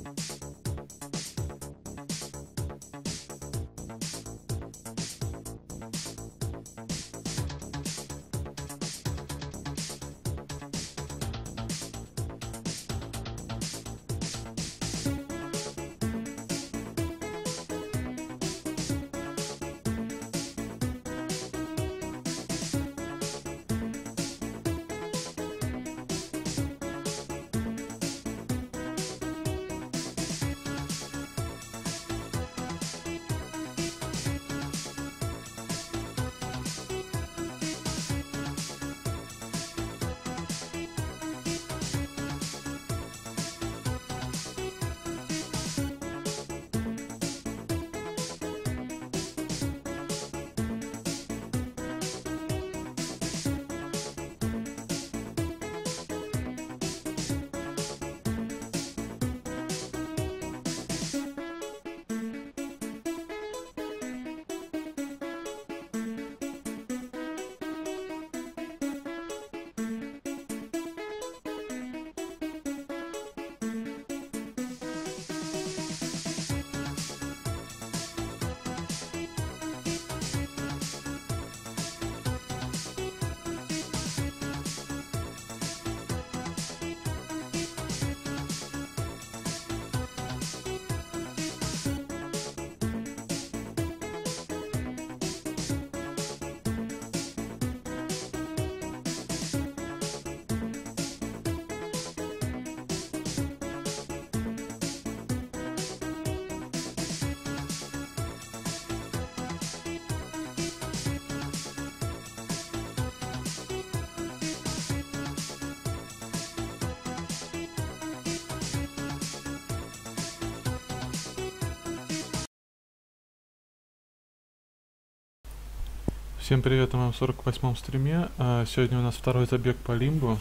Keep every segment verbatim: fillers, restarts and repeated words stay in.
Всем привет на моем сорок восьмом стриме. Сегодня у нас второй забег по лимбу.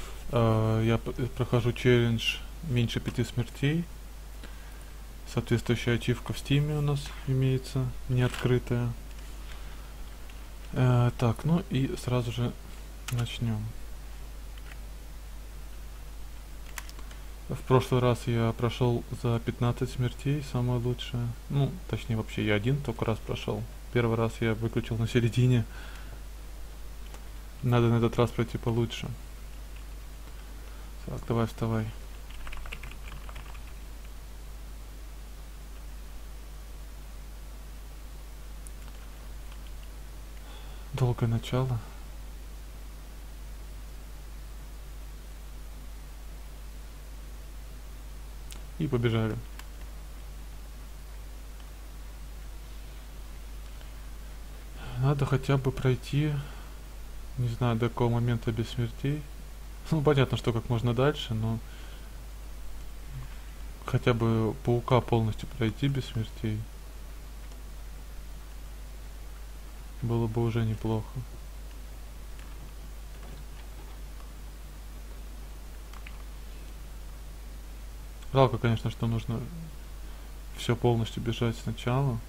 Я прохожу челлендж меньше пяти смертей. Соответствующая ачивка в стиме у нас имеется, не открытая. Так, ну и сразу же начнем. В прошлый раз я прошел за пятнадцать смертей, самое лучшее. Ну, точнее, вообще я один только раз прошел. Первый раз я выключил на середине. Надо на этот раз пройти получше. Так, давай вставай. Долгое начало. И побежали. Надо хотя бы пройти, не знаю, до какого момента без смертей. Ну, понятно, что как можно дальше, но хотя бы паука полностью пройти без смертей было бы уже неплохо. Жалко, конечно, что нужно все полностью бежать сначала.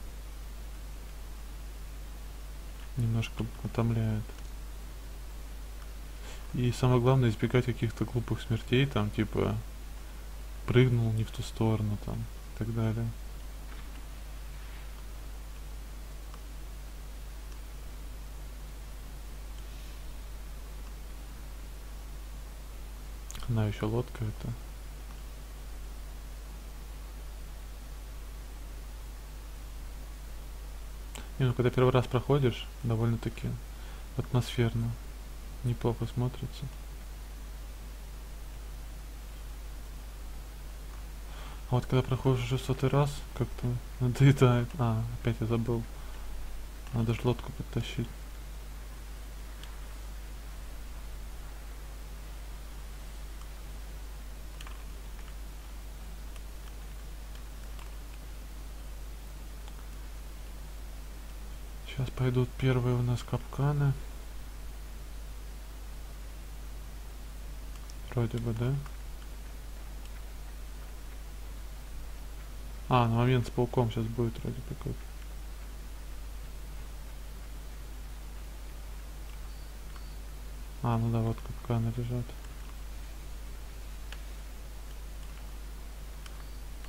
Немножко утомляет. И самое главное, избегать каких-то глупых смертей, там, типа, прыгнул не в ту сторону, там, и так далее. Она еще лодка это. Не, ну когда первый раз проходишь, довольно-таки атмосферно, неплохо смотрится. А вот когда проходишь уже сотый раз, как-то надоедает. А, опять я забыл. Надо же лодку подтащить. Сейчас пойдут первые у нас капканы. Вроде бы, да? А, на момент с пауком сейчас будет вроде такой. А, ну да, вот капканы лежат.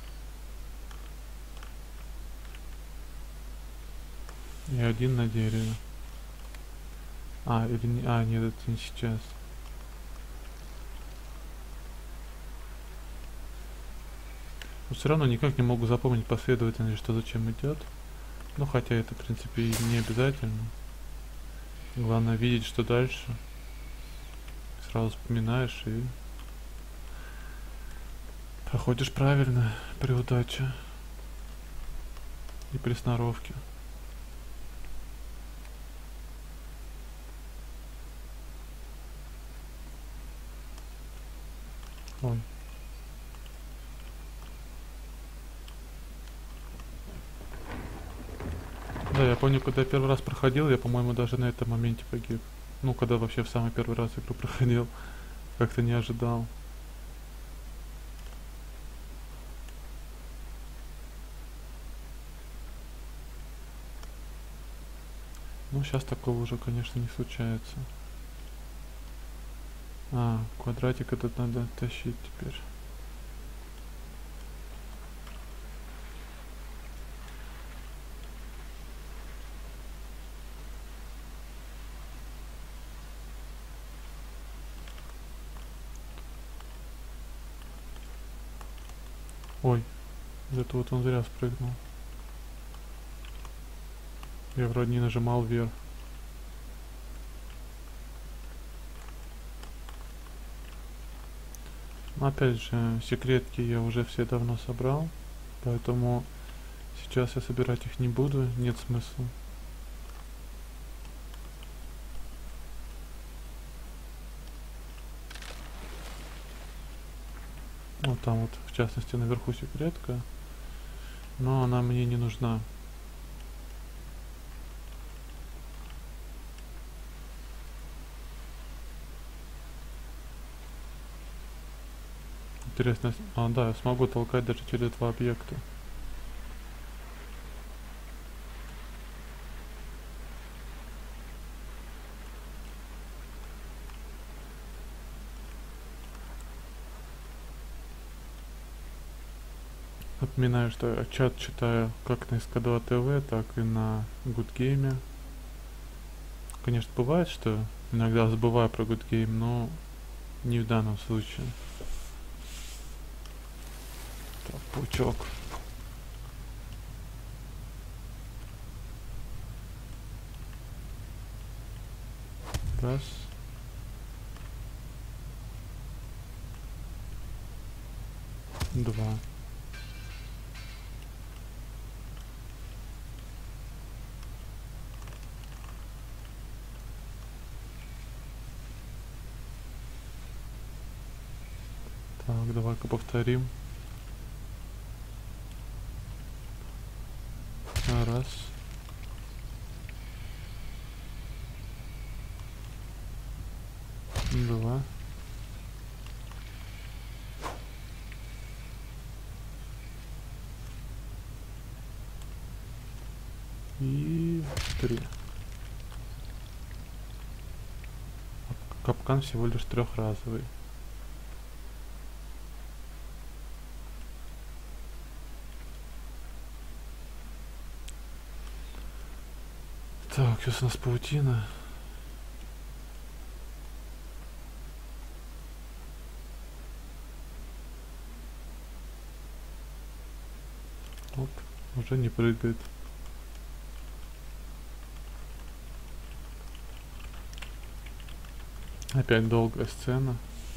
один на дереве. А, или не... А, нет, это не сейчас. Но все равно никак не могу запомнить последовательность, что зачем идет. Ну, хотя это, в принципе, и не обязательно. Главное видеть, что дальше. Сразу вспоминаешь и проходишь правильно при удаче и при сноровке. Ой. Да, я помню, когда я первый раз проходил, я, по-моему, даже на этом моменте погиб. Ну, когда вообще в самый первый раз игру проходил. Как-то не ожидал. Ну, сейчас такого уже, конечно, не случается. А, квадратик этот надо тащить теперь. Ой, это вот он зря спрыгнул. Я вроде не нажимал вверх. Но опять же, секретки я уже все давно собрал, поэтому сейчас я собирать их не буду, нет смысла. Вот там вот, в частности, наверху секретка, но она мне не нужна. Интересно, а, да, я смогу толкать даже через два объекта. Напоминаю, что я чат читаю как на эс ка два тэ вэ, так и на Гудгейме. Конечно, бывает, что иногда забываю про Гудгейм, но не в данном случае. Так, паучок. Раз. Два. Так, давай-ка повторим. Раз. Два. И три. Капкан всего лишь трехразовый. Так, сейчас у нас паутина. Оп, уже не прыгает. Опять долгая сцена.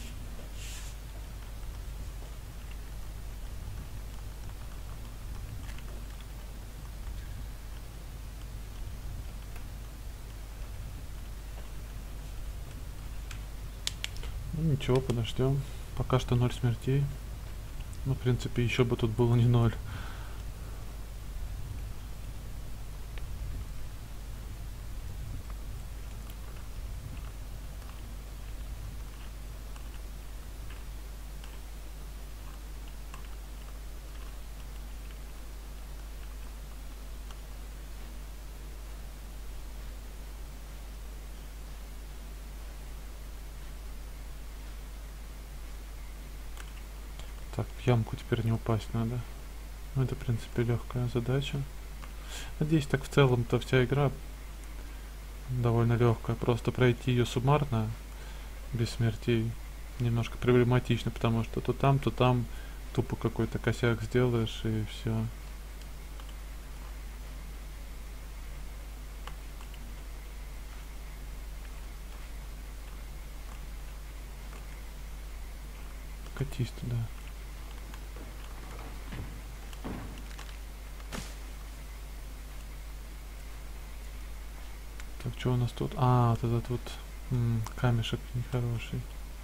Ну ничего, подождем. Пока что ноль смертей. Ну, в принципе, еще бы тут было не ноль. Так, в ямку теперь не упасть надо. Ну, это, в принципе, легкая задача. Надеюсь, так в целом-то вся игра довольно легкая. Просто пройти ее суммарно, без смертей, немножко проблематично, потому что то там, то там тупо какой-то косяк сделаешь и все. Катись туда. Так, что у нас тут? А, вот этот вот м, камешек нехороший.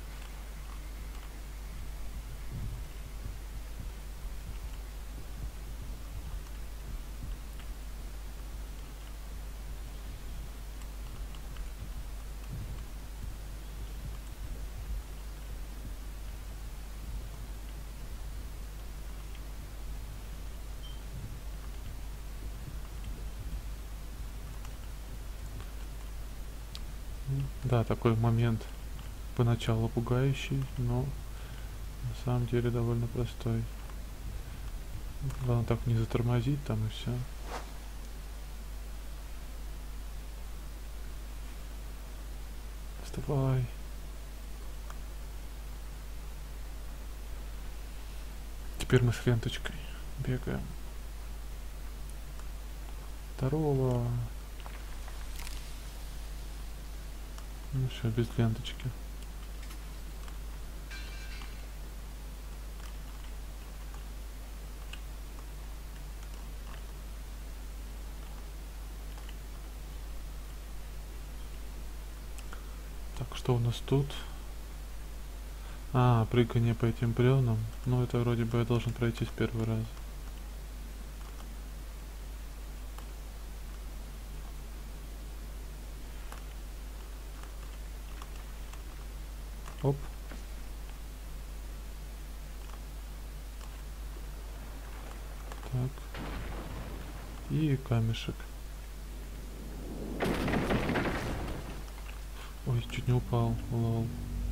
Да, такой момент поначалу пугающий, но на самом деле довольно простой. Главное так не затормозить там и все. Вставай. Теперь мы с ленточкой бегаем. Здорово. Ну все, без ленточки. Так, что у нас тут? А, прыгание по этим бревнам. Ну, это вроде бы я должен пройти в первый раз. Оп. Так. И камешек. Ой, чуть не упал, лол.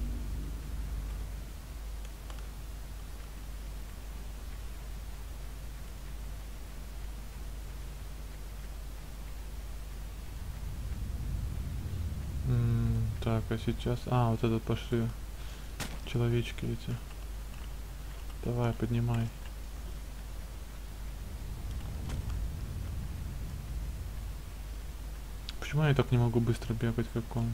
М, так, а сейчас... А, вот этот пошли. Человечки эти. Давай, поднимай. Почему я так не могу быстро бегать, как он?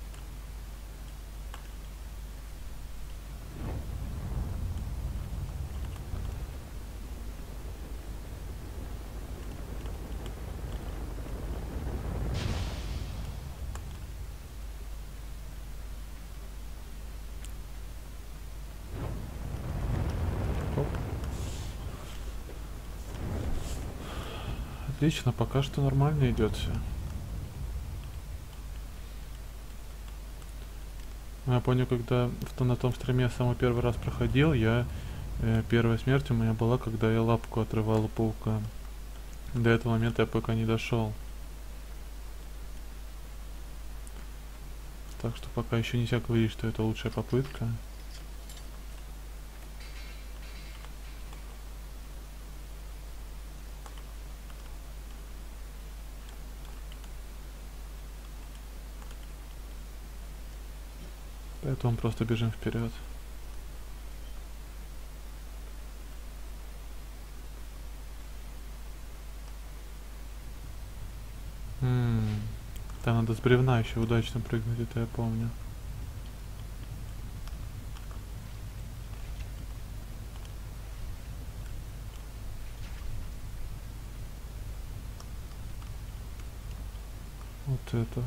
Оп. Отлично, пока что нормально идет все. Я помню, когда в, на том стриме самый первый раз проходил, я э, первая смерть у меня была, когда я лапку отрывал у паука. До этого момента я пока не дошел. Так что пока еще нельзя говорить, что это лучшая попытка. Поэтому просто бежим вперед. М-м, там надо с бревна еще удачно прыгнуть, это я помню. Вот этого.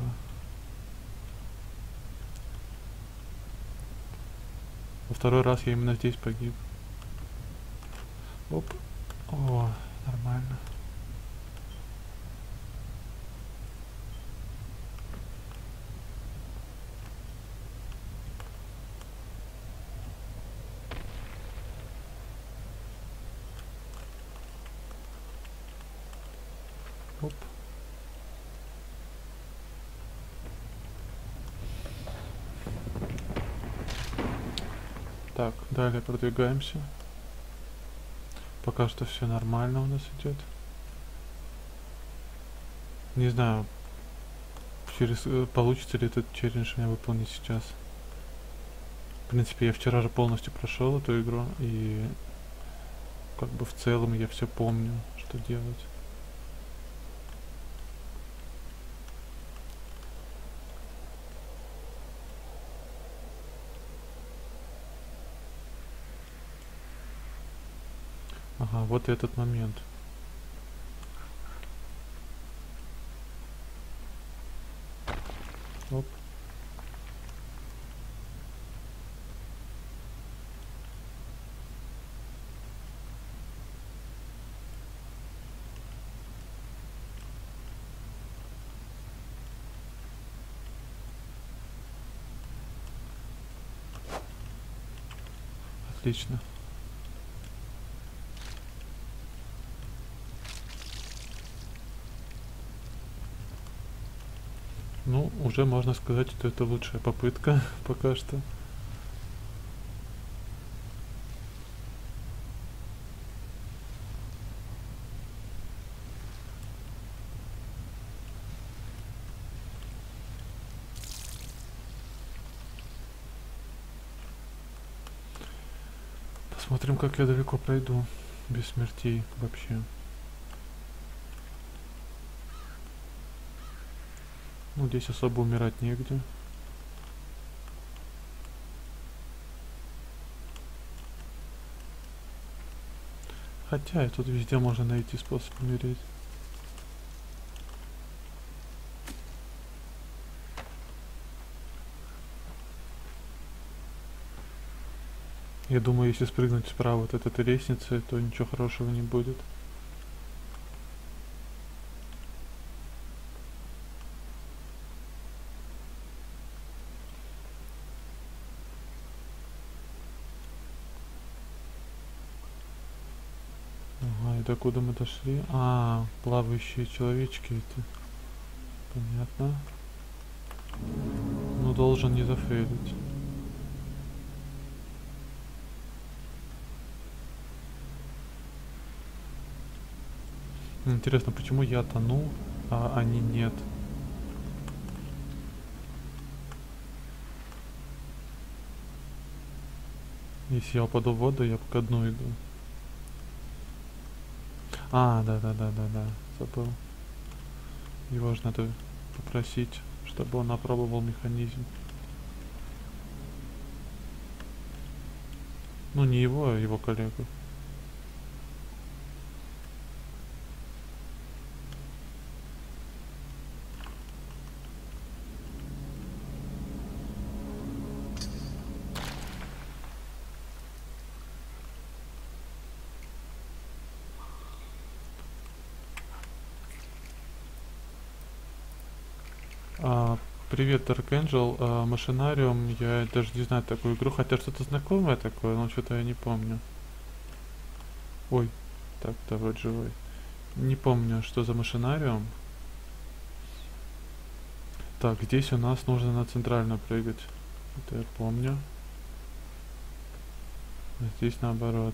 Во второй раз я именно здесь погиб. Оп. О, нормально. Оп. Так, далее продвигаемся. Пока что все нормально у нас идет. Не знаю, через э, получится ли этот челлендж у меня выполнить сейчас. В принципе, я вчера же полностью прошел эту игру, и как бы в целом я все помню, что делать. Ага, вот и этот момент. Оп. Отлично. Ну, уже можно сказать, что это лучшая попытка пока что. Посмотрим, как я далеко пройду. Без смертей вообще. Ну, здесь особо умирать негде. Хотя и тут везде можно найти способ умереть. Я думаю, если спрыгнуть справа от этой лестницы, то ничего хорошего не будет. Ага, и докуда мы дошли? А, плавающие человечки эти. Понятно. Ну, должен не зафейлить. Интересно, почему я тону, а они нет? Если я упаду в воду, я по дну иду. А, да-да-да-да-да, забыл. Его же надо попросить, чтобы он опробовал механизм. Ну, не его, а его коллегу. А, привет, Dark Angel. А, Машинариум, я даже не знаю такую игру, хотя что-то знакомое такое, но что-то я не помню. Ой, так, да, вроде живой. Не помню, что за машинариум. Так, здесь у нас нужно на центральную прыгать. Это я помню. А здесь наоборот.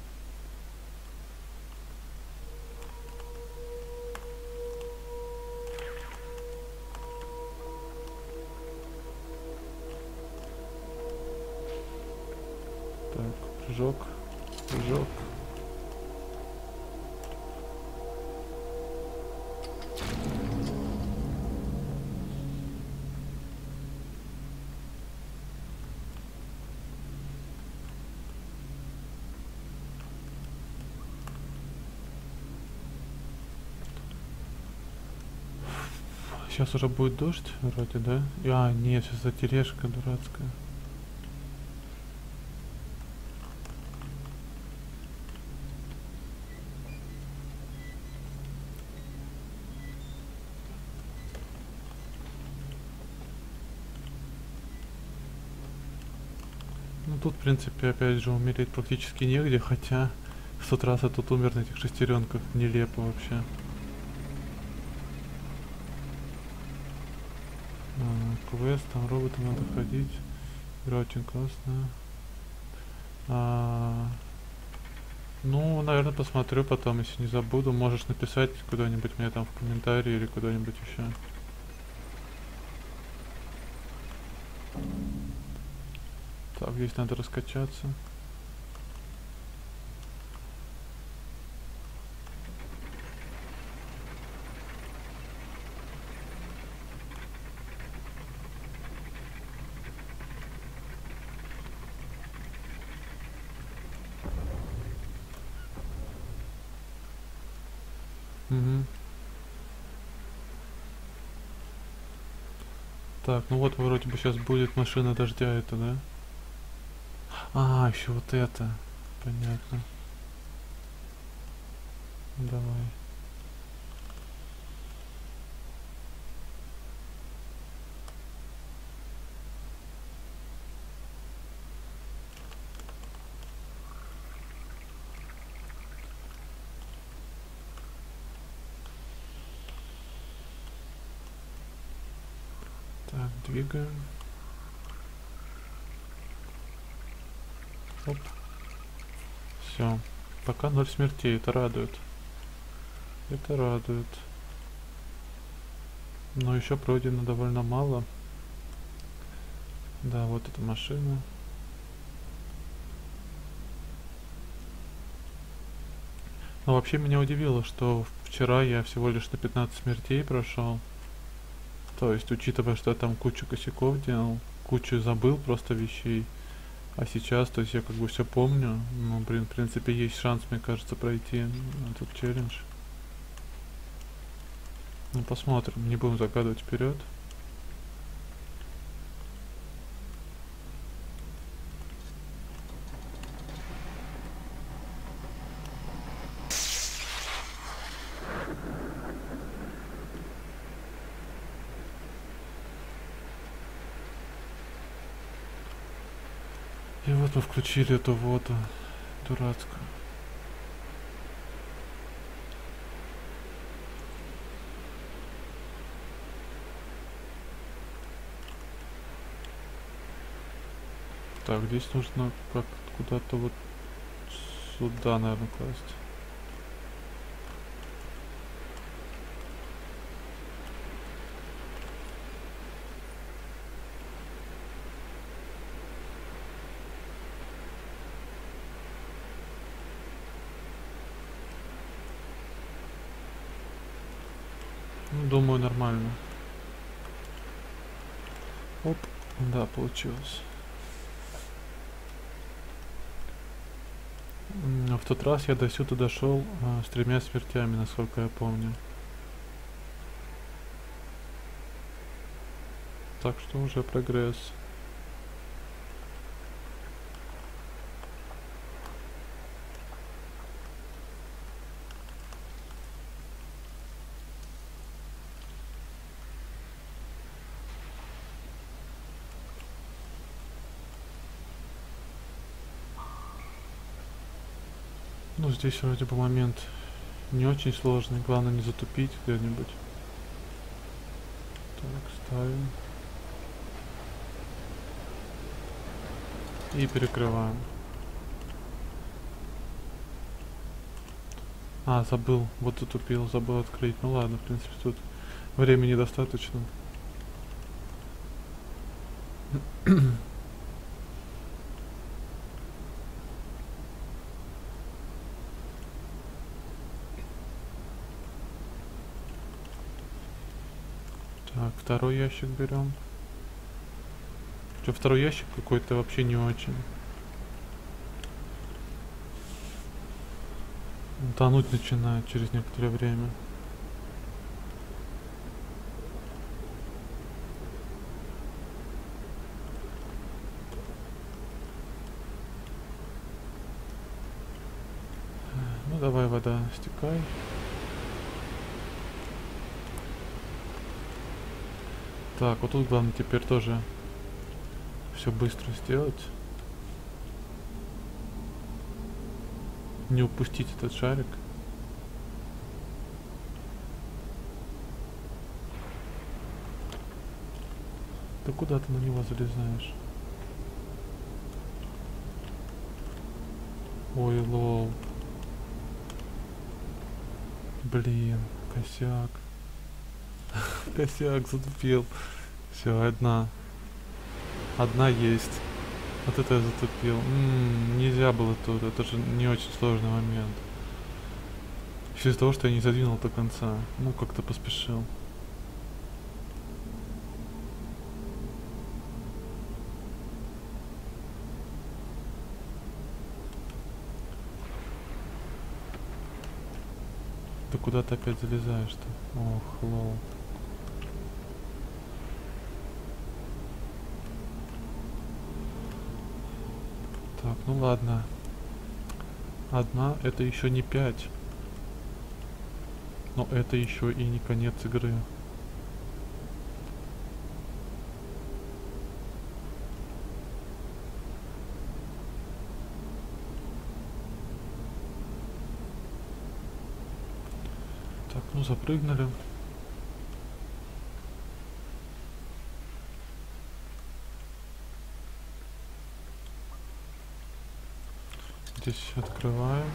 Так, прыжок, прыжок. Сейчас уже будет дождь, вроде, да? А, нет, сейчас за тележка дурацкая. Ну тут, в принципе, опять же, умереть практически негде, хотя в тот раз я тут умер на этих шестеренках. Нелепо вообще. А, квест, там роботам надо ходить. Игра очень классная. А, Ну, наверное, посмотрю потом, если не забуду. Можешь написать куда-нибудь мне там в комментарии или куда-нибудь еще. Так, здесь надо раскачаться. Угу. Так, ну вот вроде бы сейчас будет машина дождя, это, да? А, еще вот это. Понятно. Давай. Так, двигаем. Оп. Все. Пока ноль смертей, это радует. Это радует. Но еще пройдено довольно мало. Да, вот эта машина. Но вообще меня удивило, что вчера я всего лишь на пятнадцать смертей прошел. То есть, учитывая, что я там кучу косяков делал, кучу забыл просто вещей. А сейчас, то есть я как бы все помню. Ну, блин, в принципе, есть шанс, мне кажется, пройти этот челлендж. Ну, посмотрим, не будем загадывать вперед. И вот мы включили эту воду дурацкую. Так, здесь нужно как куда-то вот сюда, наверное, класть. Ну, думаю, нормально. Оп, да, получилось. В тот раз я до сюда дошел а, с тремя смертями, насколько я помню. Так что уже прогресс. Ну, здесь вроде бы момент не очень сложный. Главное не затупить где-нибудь. Так, ставим. И перекрываем. А, забыл. Вот затупил, забыл открыть. Ну ладно, в принципе, тут времени достаточно. Так, второй ящик берем. Что, второй ящик какой-то вообще не очень. Тонуть начинает через некоторое время. Ну давай, вода, стекай. Так, вот тут главное теперь тоже все быстро сделать. Не упустить этот шарик. Да куда ты на него залезаешь? Ой, лол. Блин, косяк. Косяк, затупил. Все, одна. Одна есть. Вот это я затупил. М-м, нельзя было тут. Это же не очень сложный момент. Еще из-за того, что я не задвинул до конца. Ну, как-то поспешил. Ты куда ты опять залезаешь-то? Ох, лол. Так, ну ладно. Одна, это еще не пять. Но это еще и не конец игры. Так, ну запрыгнули. Здесь открываем.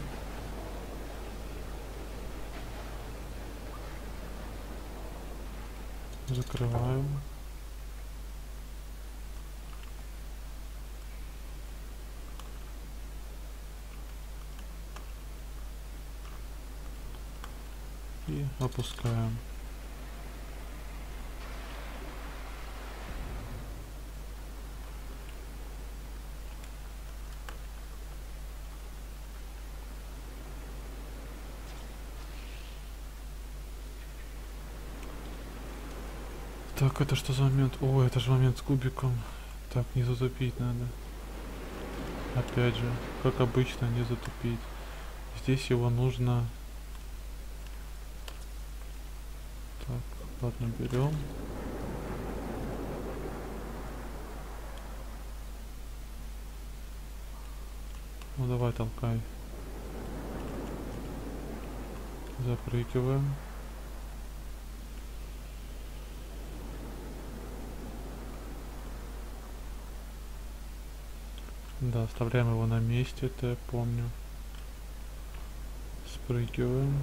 Закрываем. И опускаем. Так, это что за момент? О, это же момент с кубиком. Так, не затупить надо. Опять же, как обычно, не затупить. Здесь его нужно... Так, ладно, берем. Ну давай, толкай. Запрыгиваем. Да, оставляем его на месте, это я помню. Спрыгиваем.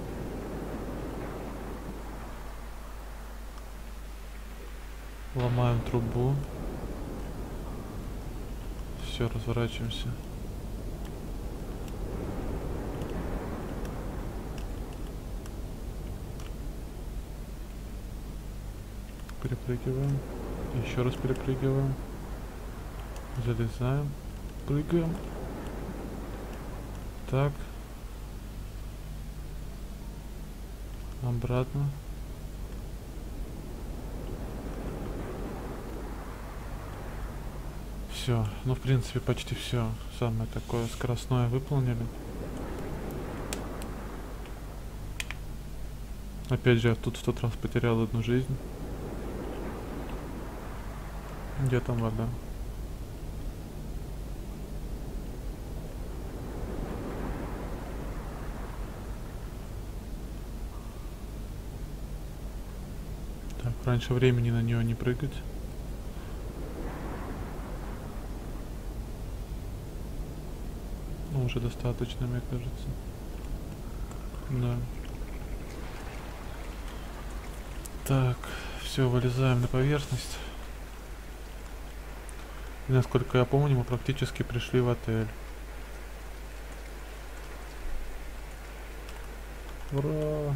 Ломаем трубу. Все, разворачиваемся. Перепрыгиваем. Еще раз перепрыгиваем. Залезаем. Прыгаем. Так. Обратно. Все. Ну, в принципе, почти все. Самое такое скоростное выполнили. Опять же, я тут в тот раз потерял одну жизнь. Где там вода? Так, раньше времени на нее не прыгать. Ну, уже достаточно, мне кажется. Да. Так, все, вылезаем на поверхность. И, насколько я помню, мы практически пришли в отель. Ура!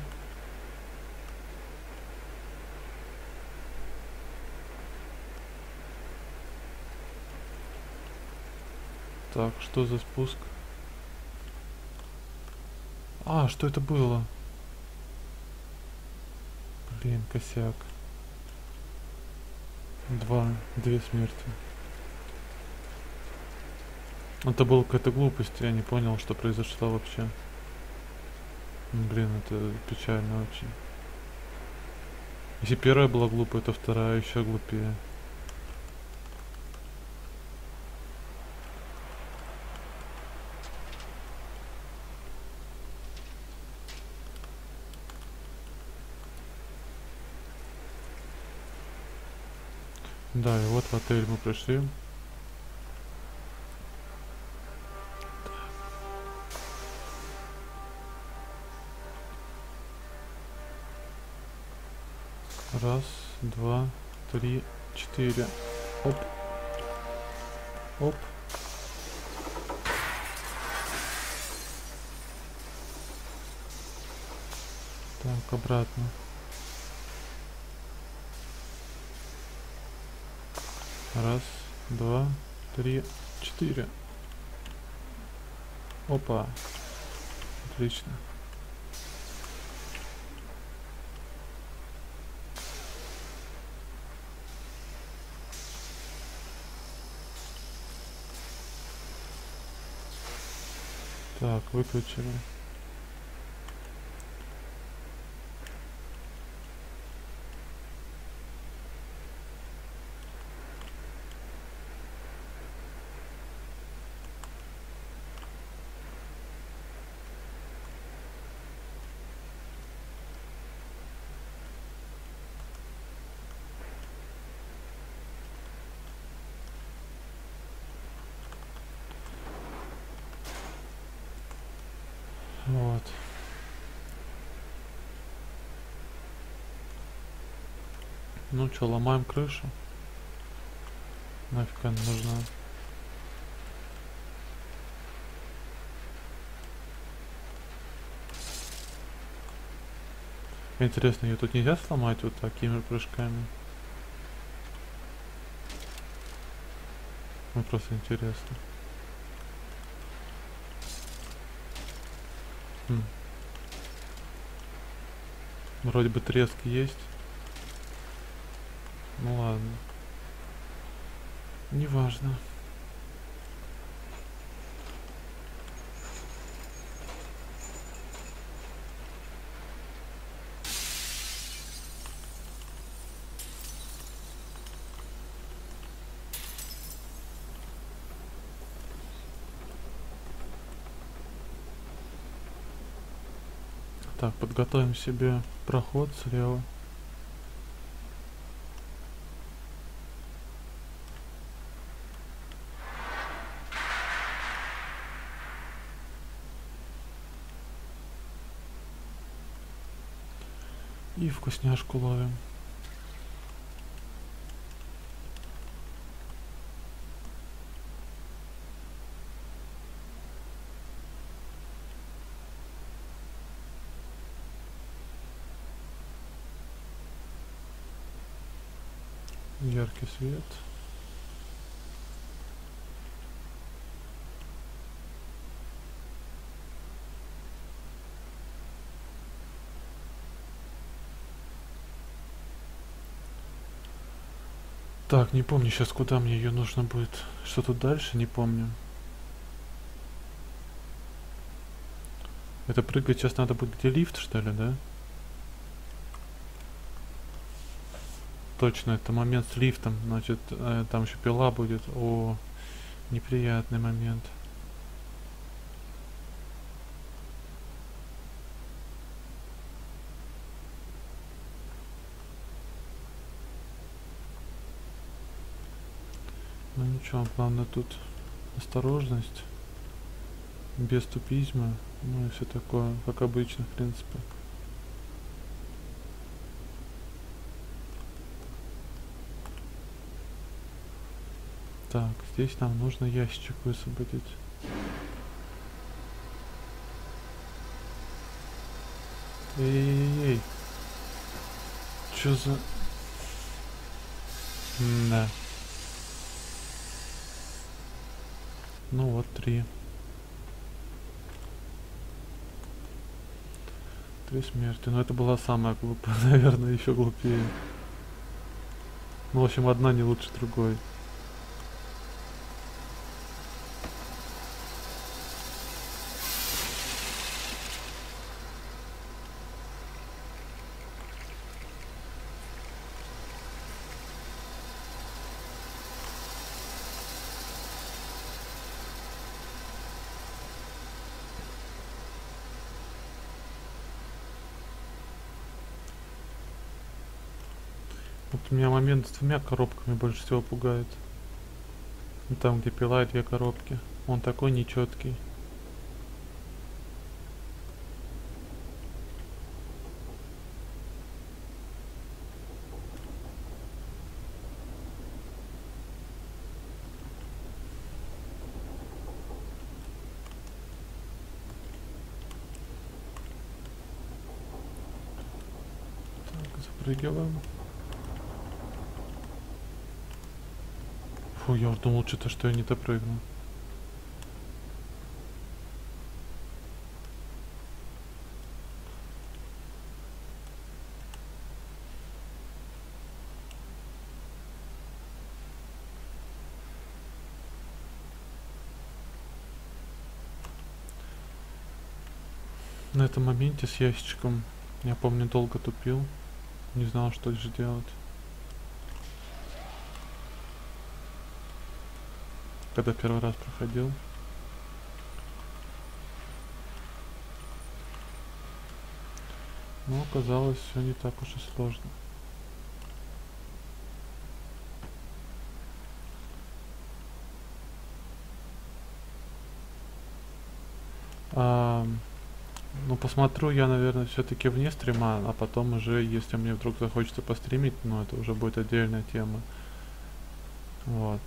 Так, что за спуск? А, что это было? Блин, косяк. Два, две смерти. Это была какая-то глупость, я не понял, что произошло вообще. Блин, это печально очень. Если первая была глупая, то вторая еще глупее. Да, и вот в отель мы пришли. два, три, четыре. Оп. Оп. Так, обратно. Раз, два, три, четыре. Опа. Отлично. Так, выключили. Вот. Ну что, ломаем крышу. Нафиг она нужна. Интересно, ее тут нельзя сломать вот такими прыжками? Ну просто интересно. Хм. Вроде бы треск есть. Ну ладно. Неважно. Так, подготовим себе проход слева. И вкусняшку ловим. Яркий свет. Так, не помню сейчас, куда мне ее нужно будет. Что тут дальше, не помню. Это прыгать сейчас надо будет, где лифт, что ли, да? Точно, это момент с лифтом. Значит, э, там еще пила будет. О, неприятный момент. Ну ничего, главное тут осторожность, без тупизма, ну и все такое, как обычно, в принципе. Так, здесь нам нужно ящичек высвободить. Эй-эй-эй. Чё за... Да. Ну вот, три. Три смерти. Но это была самая глупая, наверное, еще глупее. Ну, в общем, одна не лучше другой. Вот у меня момент с двумя коробками больше всего пугает. Там, где пила и две коробки. Он такой нечеткий. Допрыгиваем. Фу, я думал что-то, что я не допрыгнул. На этом моменте с ящичком, я помню, долго тупил. Не знал, что же делать. Когда первый раз проходил. Но оказалось, все не так уж и сложно. А, ну, посмотрю я, наверное, все-таки вне стрима, а потом уже, если мне вдруг захочется постримить, ну, это уже будет отдельная тема. Вот.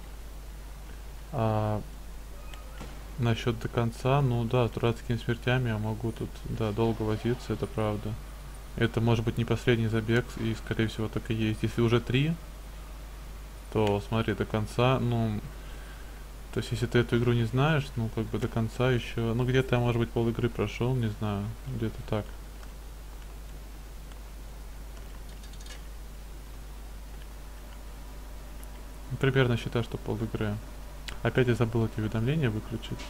А насчет до конца, ну да, с дурацкими смертями я могу тут, да, долго возиться, это правда. Это может быть не последний забег, и скорее всего так и есть. Если уже три, то смотри до конца, ну, то есть если ты эту игру не знаешь, ну как бы до конца еще, ну где-то я, может быть, пол игры прошел, не знаю, где-то так. Ну, примерно считаю, что пол игры. Опять я забыл эти уведомления выключить.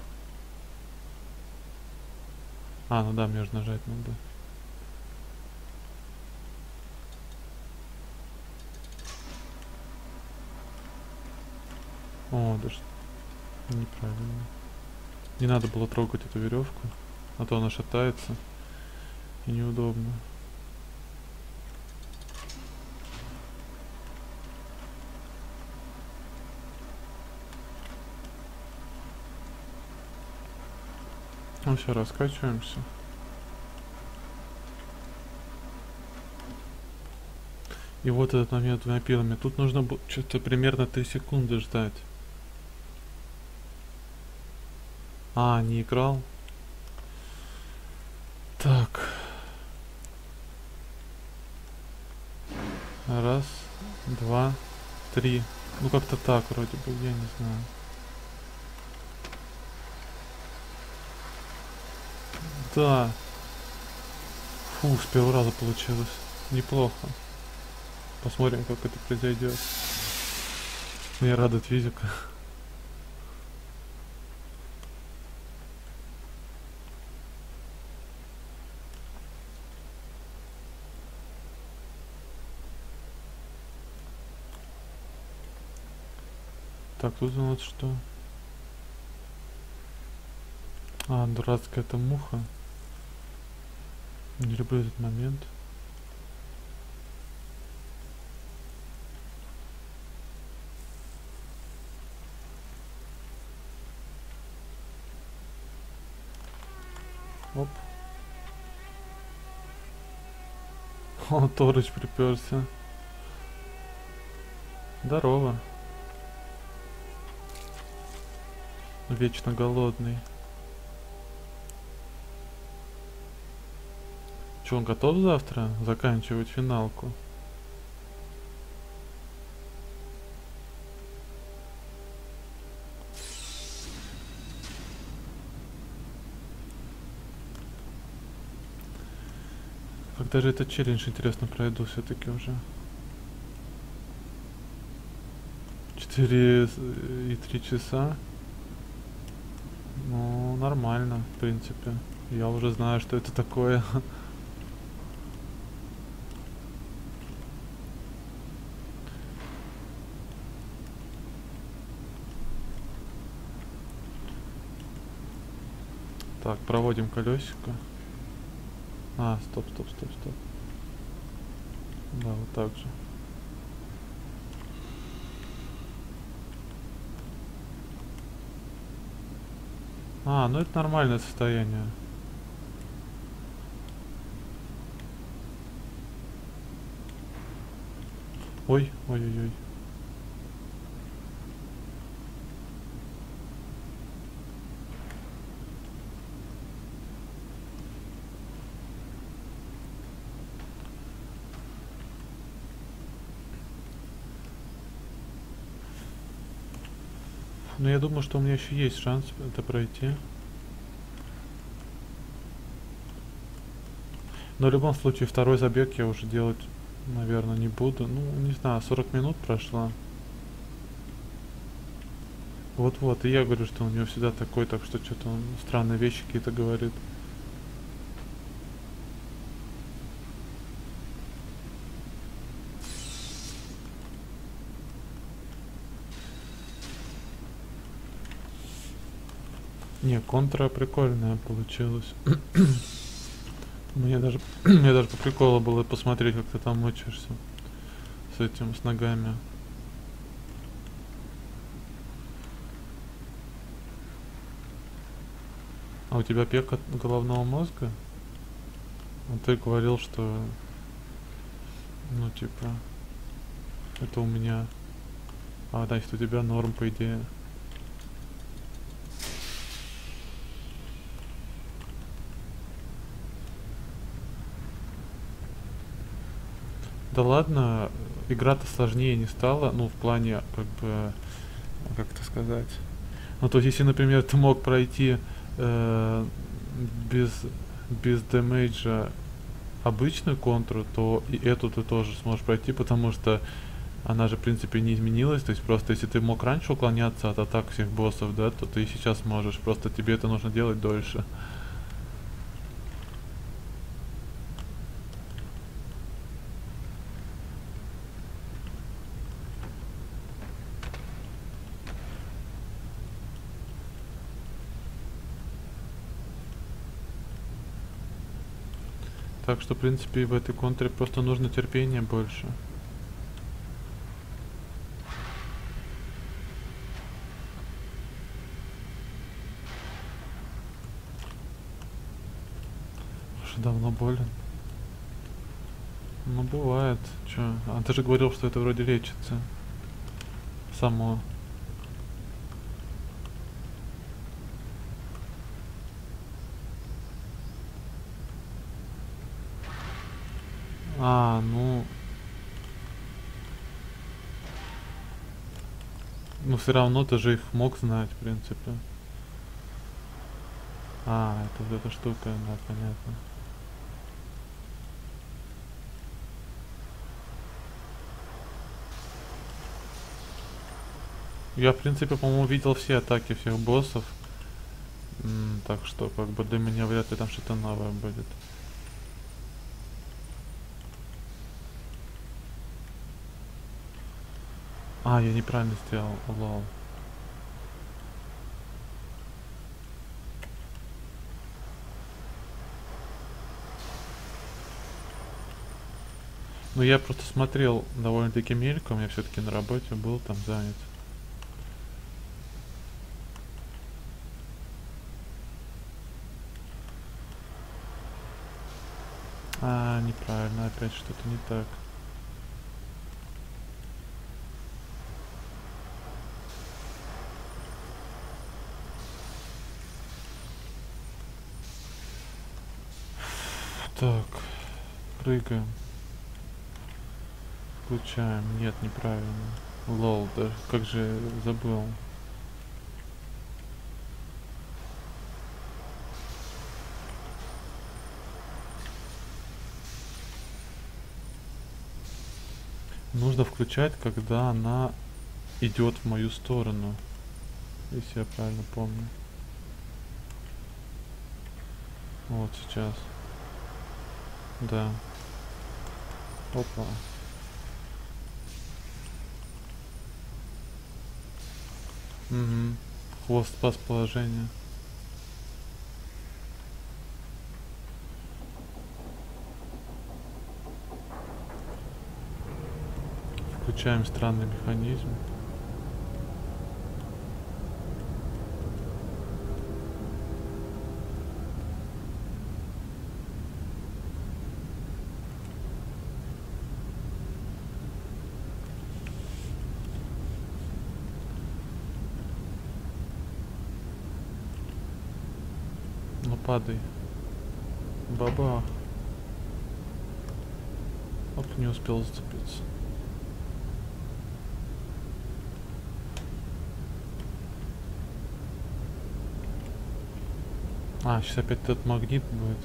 А, ну да, мне же нажать надо. О, даже неправильно. Не надо было трогать эту веревку, а то она шатается и неудобно. Ну все, раскачиваемся. И вот этот момент двумя пилами. Тут нужно что-то примерно три секунды ждать. А, не играл. Так. Раз, два, три. Ну как-то так вроде бы, я не знаю. Да. Фу, с первого раза получилось. Неплохо. Посмотрим, как это произойдет. Меня радует физика. Так, тут у нас что? А, дурацкая эта муха. Не люблю этот момент. Оп. О, Торыч приперся. Здорово. Вечно голодный. Че, он готов завтра заканчивать финалку? Когда же этот челлендж, интересно, пройду все-таки уже? Четыре и три часа? Ну, нормально, в принципе. Я уже знаю, что это такое. Так, проводим колесико. А, стоп, стоп, стоп, стоп. Да, вот так же. А, ну это нормальное состояние. Ой, ой-ой-ой. Но я думаю, что у меня еще есть шанс это пройти. Но в любом случае второй забег я уже делать, наверное, не буду. Ну, не знаю, сорок минут прошло. Вот-вот, и я говорю, что у него всегда такой, так что что-то он странные вещи какие-то говорит. Не, контра прикольная получилась. Мне даже, мне даже по приколу было посмотреть, как ты там мучаешься с этим, с ногами. А у тебя пек от головного мозга? А ты говорил, что, ну типа, это у меня, а значит у тебя норм по идее. Да ладно, игра-то сложнее не стала, ну в плане, как бы, как это сказать. Ну то есть если, например, ты мог пройти э, без, без дэмэджа обычную контру, то и эту ты тоже сможешь пройти, потому что она же в принципе не изменилась. То есть просто если ты мог раньше уклоняться от атак всех боссов, да, то ты и сейчас можешь, просто тебе это нужно делать дольше. Так что в принципе в этой контре просто нужно терпение больше. Уже давно болен. Ну бывает. Чё? А ты же говорил, что это вроде лечится. Само. А, ну. Ну все равно ты же их мог знать, в принципе. А, это вот эта штука, да, понятно. Я, в принципе, по-моему, видел все атаки всех боссов. М, так что, как бы, для меня вряд ли там что-то новое будет. А, я неправильно сделал, лол. Ну, я просто смотрел довольно-таки мельком, я все-таки на работе был, там занят. А, неправильно, опять что-то не так. Так, прыгаем. Включаем. Нет, неправильно. Лол, да как же забыл. Нужно включать, когда она идет в мою сторону. Если я правильно помню. Вот сейчас. Да. Опа. Угу. Хвост спас положение. Включаем странный механизм. Ну падай. Баба. Оп, не успел зацепиться. А, сейчас опять этот магнит будет.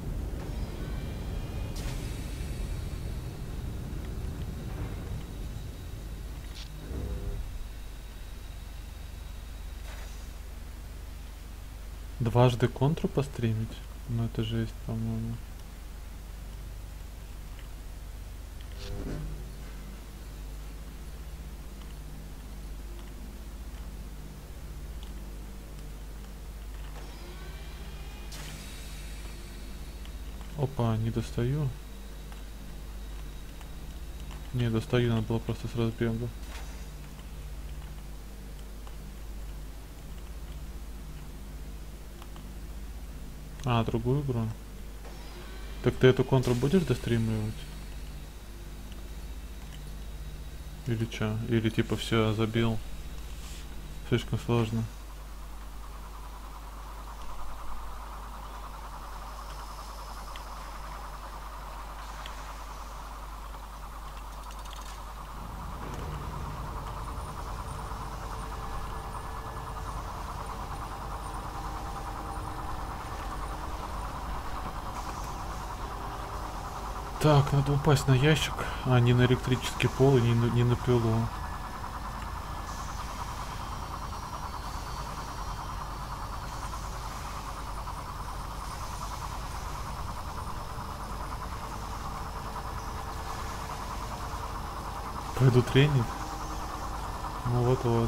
Дважды контру постримить? Ну это жесть, по-моему. Опа, не достаю. Не, достаю, надо было просто с разбега. А, другую игру? Так ты эту контру будешь достримливать? Или чё? Или типа все забил? Слишком сложно. Так, надо упасть на ящик, а не на электрический пол и не на, не на пилу. Пойду тренить. Ну вот-вот.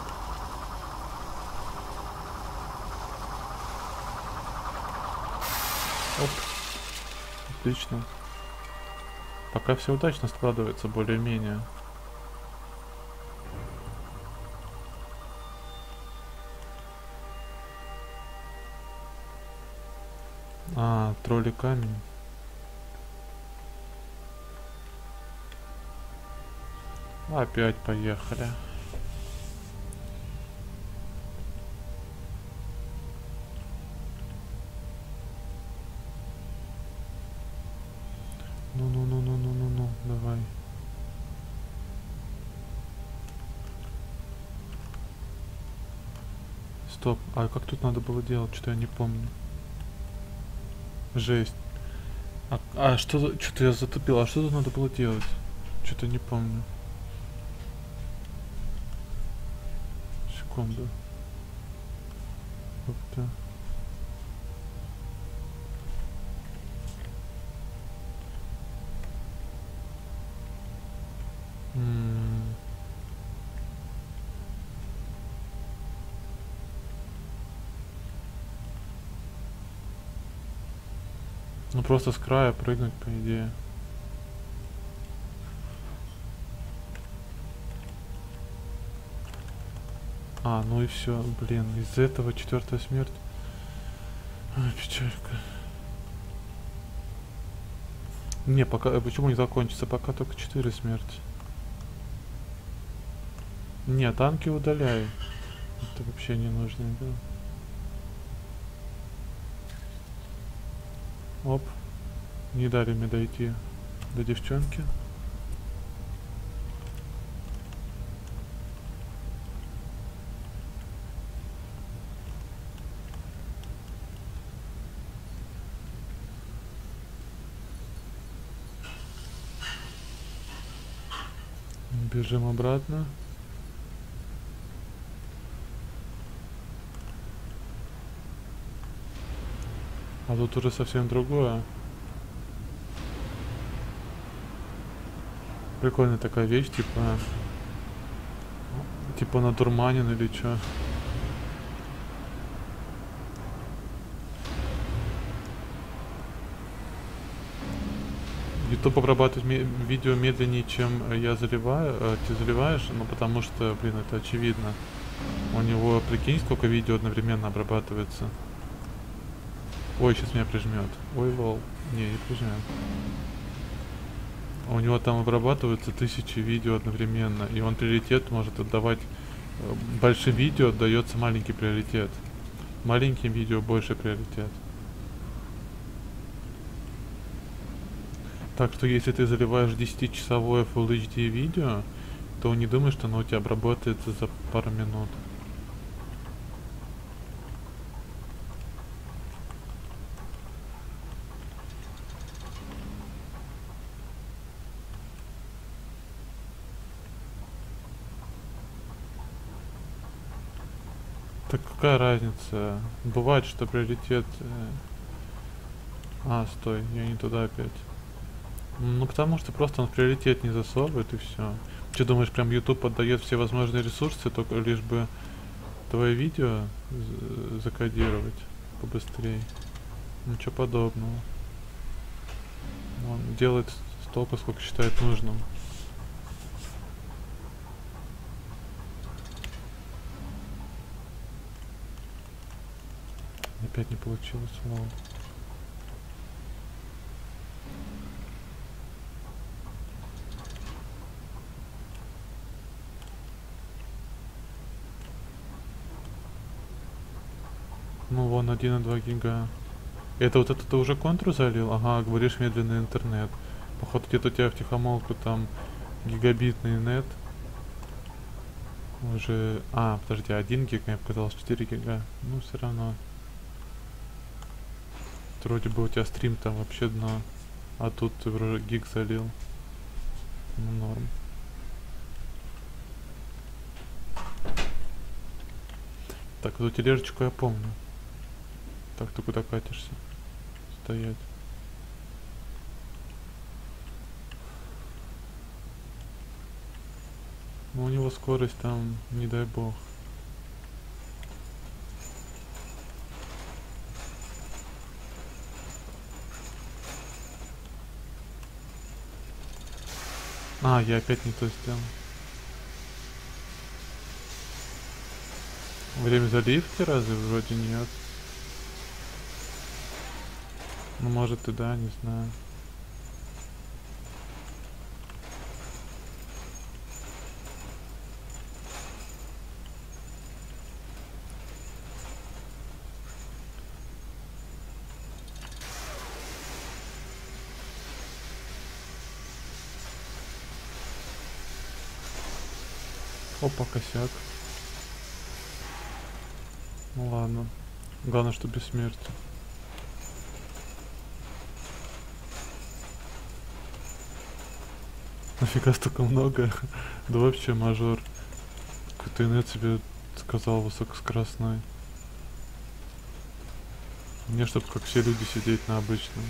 Оп. Отлично. Пока все удачно складывается, более-менее. А, тролли камень. Опять поехали. Ну-ну-ну-ну-ну-ну-ну, давай. Стоп, а как тут надо было делать, что я не помню. Жесть. А, а что, что-то я затупил, а что тут надо было делать? Что-то не помню. Секунду. Оп-то. М-м. Ну просто с края прыгнуть, по идее. А, ну и все, блин, из-за этого четвертая смерть. Ой, печалька. Не, пока, почему не закончится? Пока только четыре смерти. Не, танки удаляй. Это вообще не нужно, да. Оп. Не дали мне дойти до девчонки. Бежим обратно. А тут уже совсем другое. Прикольная такая вещь, типа... Типа надурманин или чё. YouTube обрабатывает видео медленнее, чем я заливаю, э, ты заливаешь, ну потому что, блин, это очевидно. У него, прикинь, сколько видео одновременно обрабатывается. Ой, сейчас меня прижмет. Ой, лол. Не, не прижмет. У него там обрабатываются тысячи видео одновременно, и он приоритет может отдавать. Большим видео отдается маленький приоритет. Маленьким видео больше приоритет. Так что если ты заливаешь десятичасовое Full эйч ди видео, то не думай, что оно у тебя обработается за пару минут. Так какая разница? Бывает, что приоритет... э, А, стой, я не туда опять. Ну потому что просто он в приоритет не засовывает и все. Че думаешь, прям YouTube отдает все возможные ресурсы, только лишь бы твое видео з- закодировать побыстрее? Ничего подобного. Он делает столько, сколько считает нужным. Опять не получилось, лол. Ну вон один и два гига. Это вот это ты уже контур залил? Ага, говоришь медленный интернет. Походу где-то у тебя в тихомолку там гигабитный нет. Уже... А, подожди, один гиг, мне показалось четыре гига. Ну все равно. Вроде бы у тебя стрим там вообще дно. А тут ты вроде гиг залил. Ну норм. Так, эту тележечку я помню. Так, ты куда катишься? Стоять. Ну у него скорость там, не дай бог. А, я опять не то сделал. Время заливки разве? Вроде нет. Ну может и да, не знаю. Опа, косяк. Ну ладно. Главное, что без смерти. Нафига столько много? Да вообще мажор. Какой-то инет себе сказал высокоскоростной. Мне чтоб как все люди сидеть на обычном.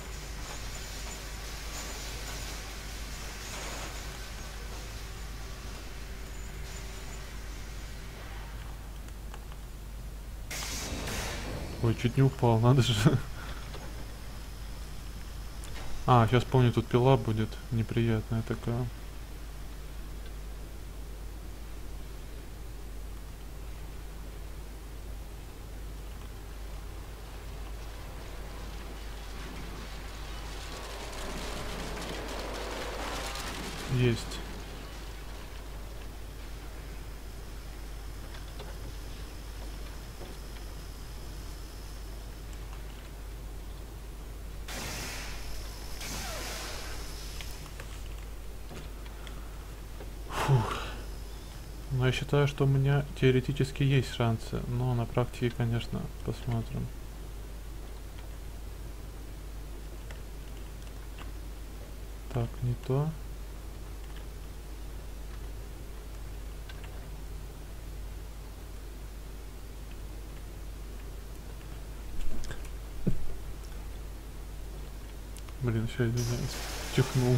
Ой, чуть не упал, надо же. А, сейчас помню, тут пила будет неприятная такая. Есть. Фух. Но я считаю, что у меня теоретически есть шансы, но на практике, конечно, посмотрим. Так, не то. Блин, сейчас извиняюсь. Чихнул.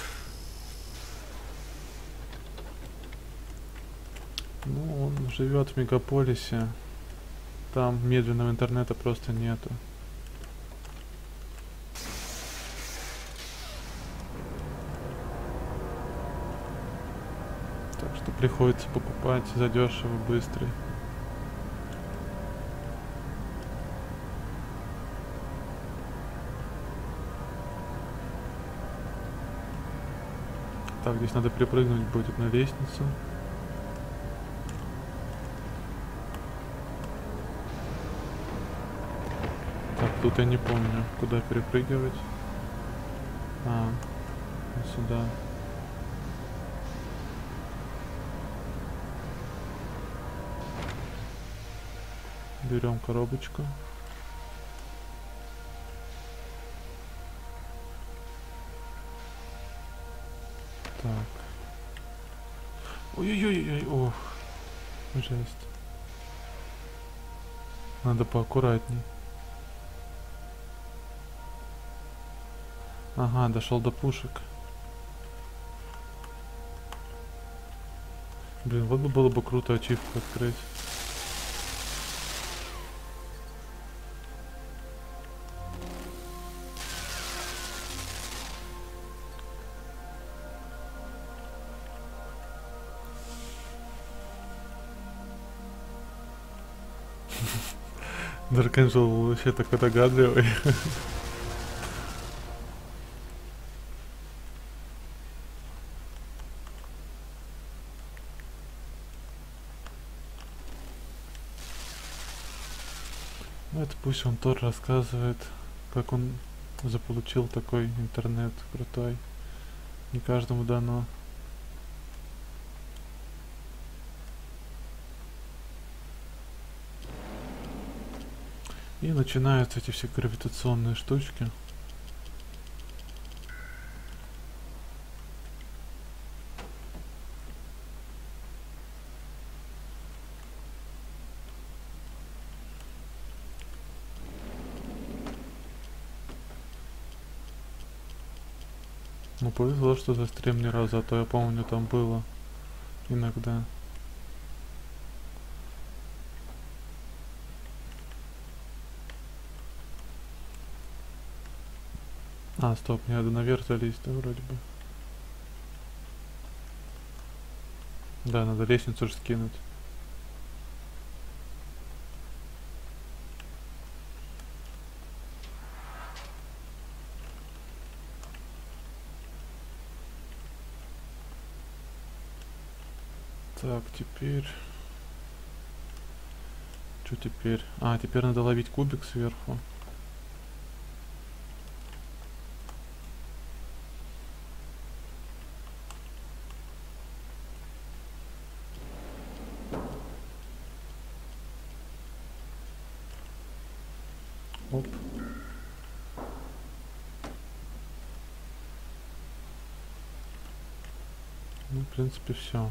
Ну, он живет в мегаполисе. Там медленного интернета просто нету. Так что приходится покупать задешево, быстрый. Так, здесь надо припрыгнуть будет на лестницу. Так, тут я не помню, куда перепрыгивать. А, вот сюда. Берем коробочку. Так. Ой-ой-ой-ой, ох. Жесть. Надо поаккуратней. Ага, дошел до пушек. Блин, вот бы было бы круто ачивку открыть. Dark Angel вообще такой догадливый. Ну это пусть он тоже рассказывает, как он заполучил такой интернет крутой. Не каждому дано. И начинаются эти все гравитационные штучки. Ну повезло, что за стрим ни разу, а то я помню там было иногда. А, стоп, мне надо наверх залезть, да, вроде бы. Да, надо лестницу же скинуть. Так, теперь... Что теперь? А, теперь надо ловить кубик сверху. Оп. Ну, в принципе, все.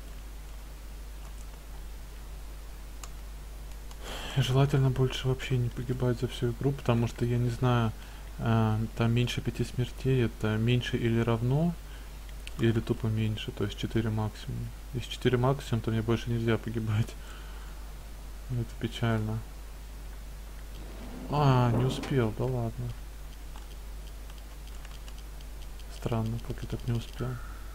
Желательно больше вообще не погибать за всю игру, потому что я не знаю, э, там меньше пяти смертей, это меньше или равно, или тупо меньше, то есть четыре максимум. Если четыре максимум, то мне больше нельзя погибать. Это печально. А, не успел, да ладно. Странно, как я так не успел.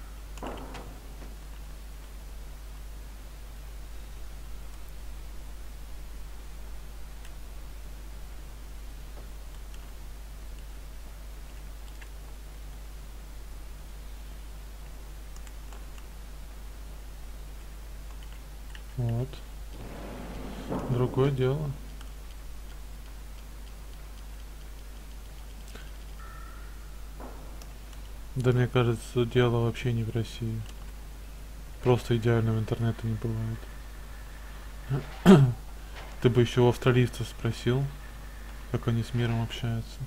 Вот. Другое дело. Да мне кажется, дело вообще не в России. Просто идеального интернета не бывает. Ты бы еще у австралийцев спросил, как они с миром общаются.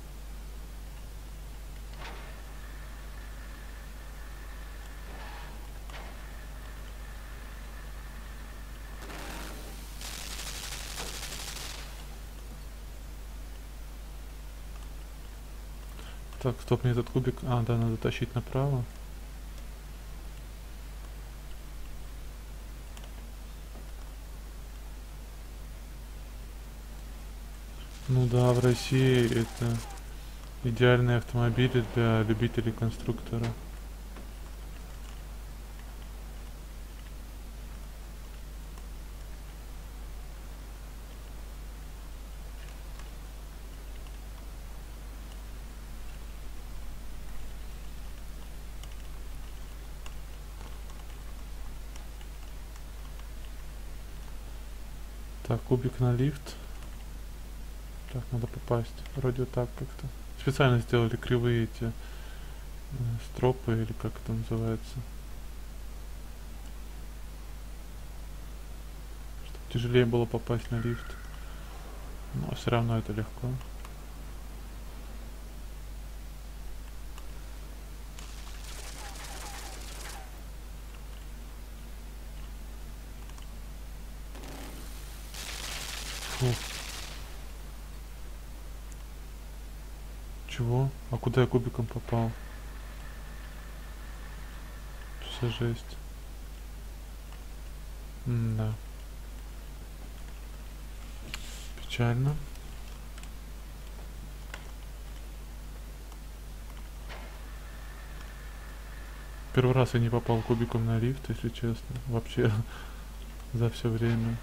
Так, стоп, мне этот кубик... А, да, надо тащить направо. Ну да, в России это идеальные автомобили для любителей конструктора. Так, кубик на лифт. Так, надо попасть. Вроде вот так как-то. Специально сделали кривые эти э, стропы, или как это называется. Чтобы тяжелее было попасть на лифт. Но все равно это легко. Ух. Чего? А куда я кубиком попал? Что за жесть? М-да. Печально. Первый раз я не попал кубиком на лифт, если честно. Вообще за все время.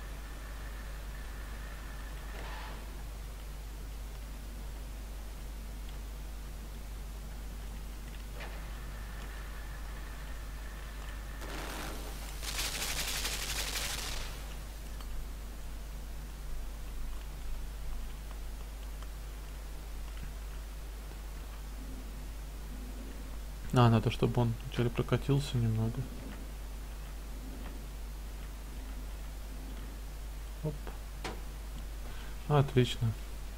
А, надо, чтобы он вначале прокатился немного. Оп. Отлично.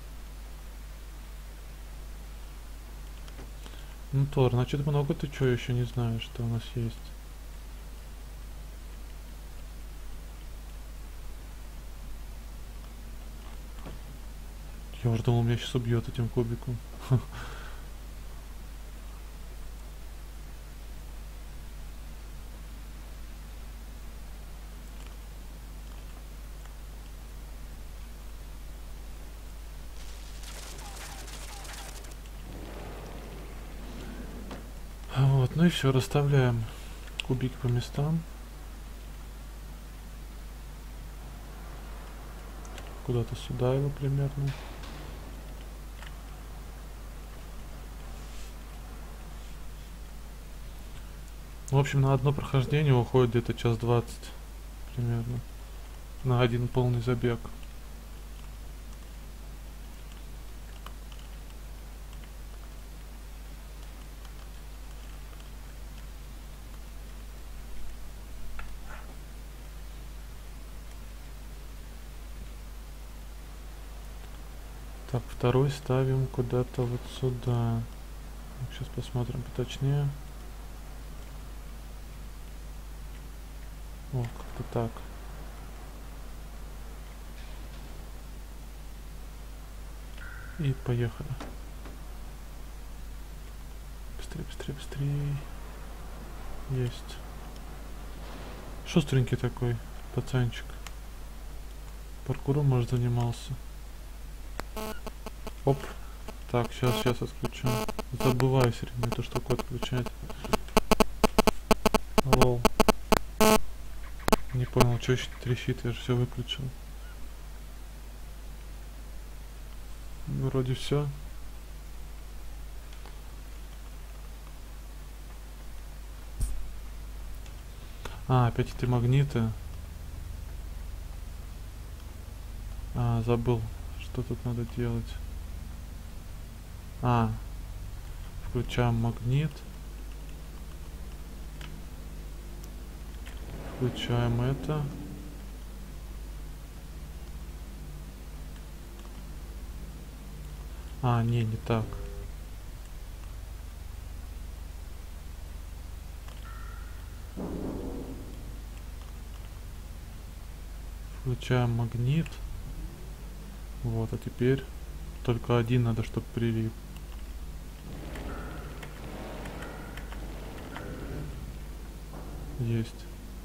Ну, Тор, значит, много ты чё еще не знаешь, что у нас есть. Я уже думал, меня сейчас убьет этим кубиком. Вот, ну и все, расставляем кубики по местам. Куда-то сюда его примерно. В общем, на одно прохождение уходит где-то час двадцать примерно. На один полный забег. Так, второй ставим куда-то вот сюда. Сейчас посмотрим поточнее. О, как-то так. И поехали. Быстрее, быстрее, быстрее. Есть. Шустренький такой пацанчик. Паркуром, может, занимался. Оп. Так, сейчас, сейчас отключу. Забываю все время эту штуку отключать. Лол. Не понял, что еще трещит, я же все выключил. Вроде все. А, опять эти магниты. А, забыл, что тут надо делать. А, включаем магнит. Включаем это. А, не, не так. Включаем магнит. Вот, а теперь только один надо, чтобы прилип. Есть.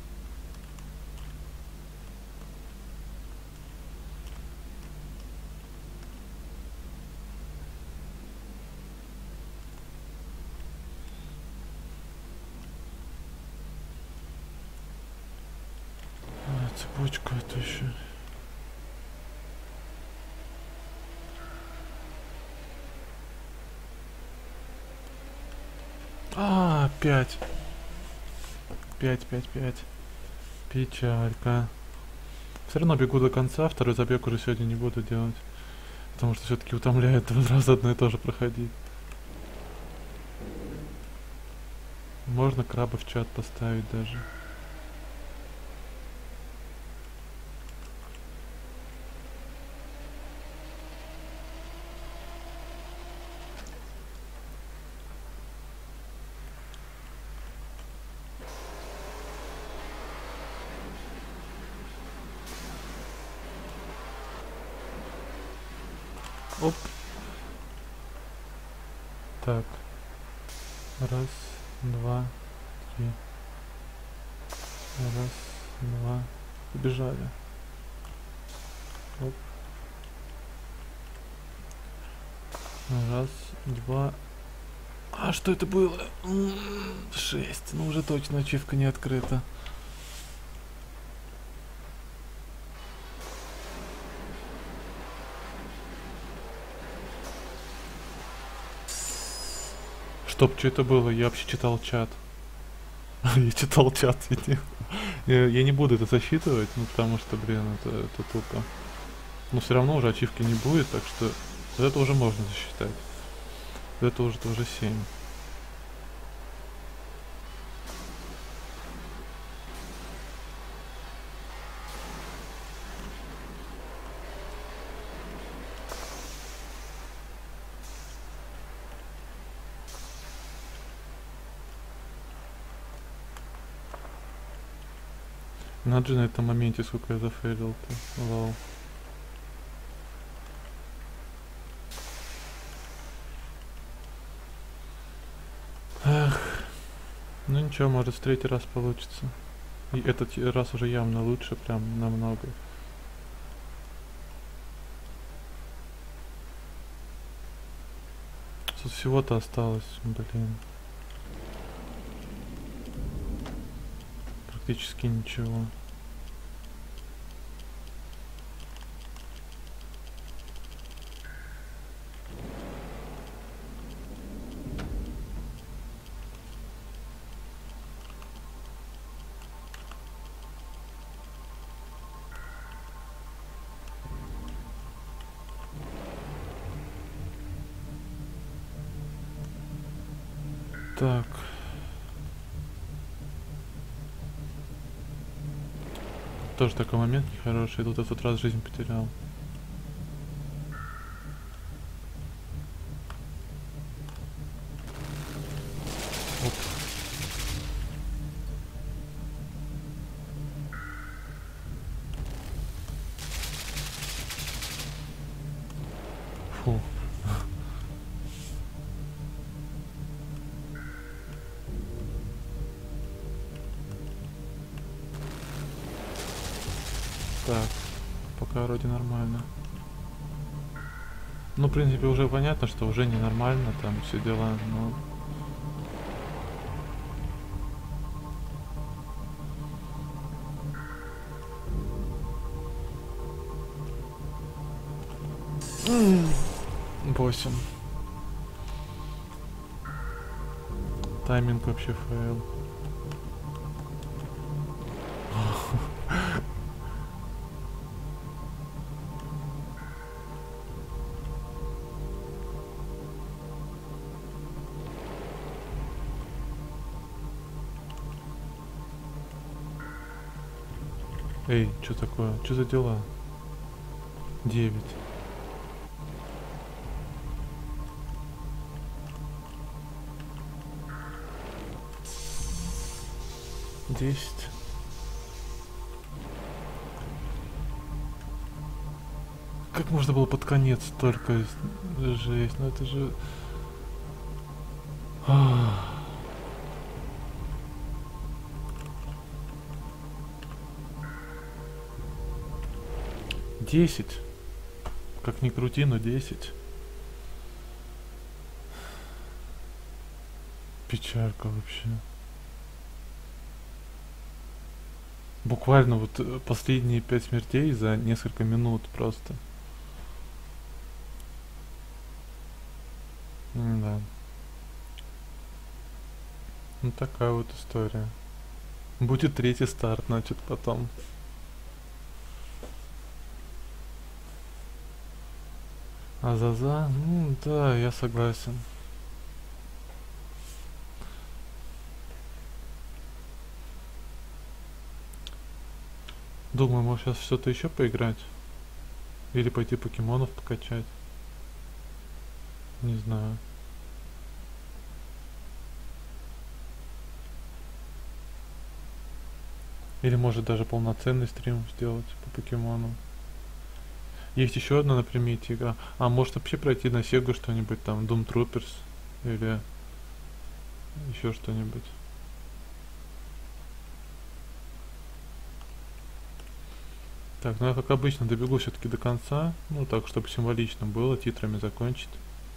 А, цепочка это еще. А, пять. Пять, пять, пять. Печалька. Все равно бегу до конца, второй забег уже сегодня не буду делать. Потому что все-таки утомляет два раза одно и то же проходить. Можно краба в чат поставить даже. Оп. Так. Раз, два, три. Раз, два. Побежали. Оп. Раз, два. А что это было? М-м, шесть. Ну уже точно ачивка не открыта. Стоп, что это было? Я вообще читал чат. Я читал чат, видите? Я, я не буду это засчитывать, ну потому что, блин, это, это тупо. Но все равно уже ачивки не будет, так что вот это уже можно засчитать. Вот это уже тоже семь. Надо же на этом моменте, сколько я зафейлил-то. Вау. Эх. Ну ничего, может в третий раз получится. И этот раз уже явно лучше, прям намного. Тут всего-то осталось, блин. Практически ничего. Так. Тоже такой момент нехороший. Тут я в тот раз жизнь потерял. Оп. Фу. Так, пока вроде нормально. Ну, в принципе, уже понятно, что уже ненормально, там все дела, но... восемь. Тайминг вообще фейл. Эй, что такое? Что за дела? девять. десять. Как можно было под конец только жесть? Ну это же... десять. Как ни крути, но десять. Печалька вообще. Буквально вот последние пять смертей за несколько минут просто. Да. Ну такая вот история. Будет третий старт, значит, потом. А за-за? Ну да, я согласен. Думаю, может сейчас что-то еще поиграть? Или пойти покемонов покачать? Не знаю. Или может даже полноценный стрим сделать по покемону. Есть еще одна на примете игра. А может вообще пройти на Сегу что-нибудь там, Doom Troopers или еще что-нибудь. Так, ну я как обычно добегу все-таки до конца, ну так, чтобы символично было, титрами закончить.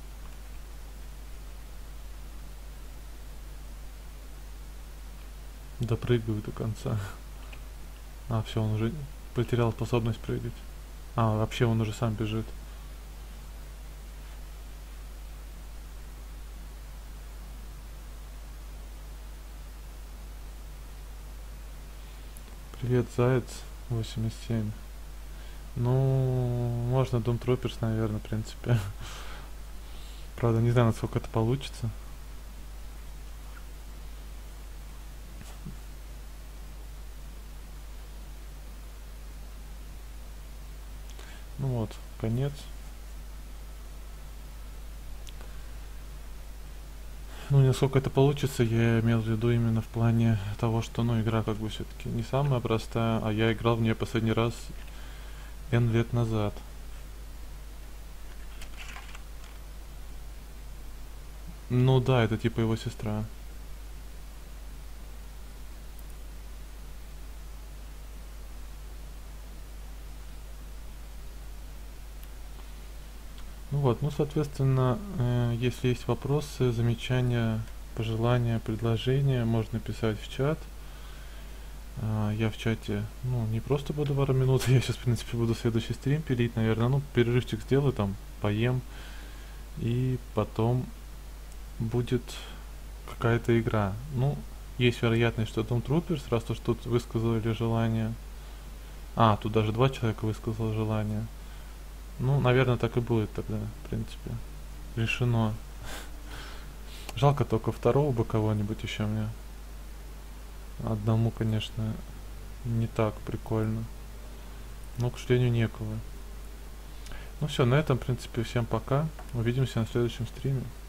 Допрыгаю до конца. А, все, он уже потерял способность прыгать. А, вообще он уже сам бежит. Привет, Заяц восемьдесят семь. Ну, можно Doom Troopers, наверное, в принципе. Правда, не знаю, насколько это получится. Ну вот, конец. Ну, насколько это получится, я имел в виду именно в плане того, что, ну, игра как бы все-таки не самая простая, а я играл в нее последний раз N лет назад. Ну да, это типа его сестра. Ну вот, ну, соответственно, э, если есть вопросы, замечания, пожелания, предложения, можно писать в чат. Э, я в чате, ну, не просто буду пару минут, я сейчас, в принципе, буду следующий стрим пилить, наверное, ну, перерывчик сделаю, там, поем, и потом будет какая-то игра. Ну, есть вероятность, что Doom Troopers, раз уж тут высказали желание. А, тут даже два человека высказало желание. Ну, наверное, так и будет тогда, в принципе. Решено. Жалко только второго бы кого-нибудь еще мне. Одному, конечно, не так прикольно. Но, к сожалению, некого. Ну все, на этом, в принципе, всем пока. Увидимся на следующем стриме.